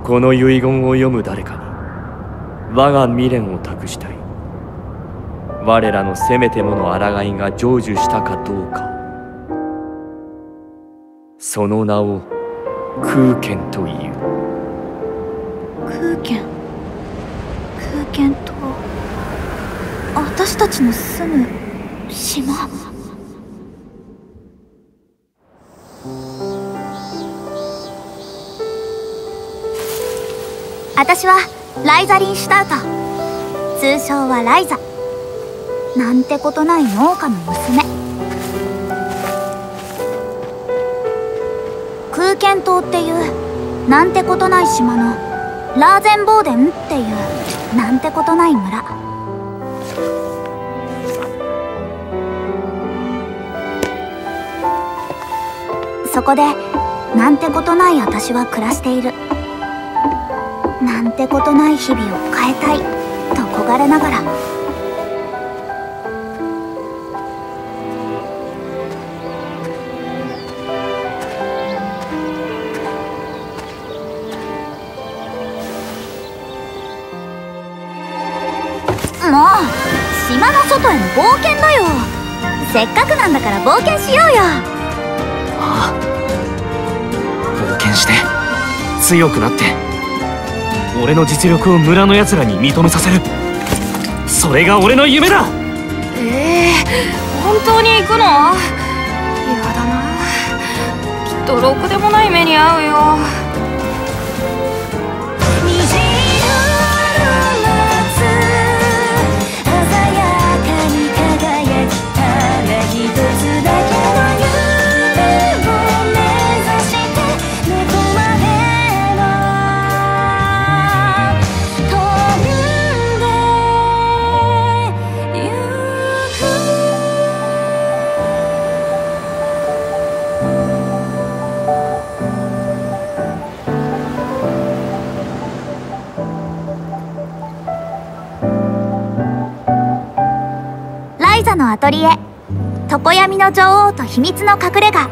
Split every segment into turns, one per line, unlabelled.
この遺言を読む誰かに我が未練を託したい。我らのせめてもの抗いが成就したかどうか。その名を空剣という。
空剣と私たちの住む島。私はライザリン・シュタウト、通称はライザ。なんてことない農家の娘。空剣島っていうなんてことない島のラーゼンボーデンっていうなんてことない村。そこでなんてことない私は暮らしている。なんてことない日々を変えたいと焦がれながら。もう島の外への冒険だよ。せっかくなんだから冒険しようよ。
ああ、冒険して強くなって俺の実力を村のやつらに認めさせる。それが俺の夢だ。
本当に行くの？やだな、きっとろくでもない目に遭うよ。
ライザのアトリエ、常闇の女王と秘密の隠れ家。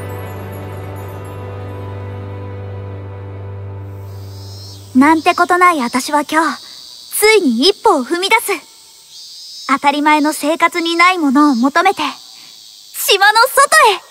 なんてことない私は今日ついに一歩を踏み出す。当たり前の生活にないものを求めて島の外へ。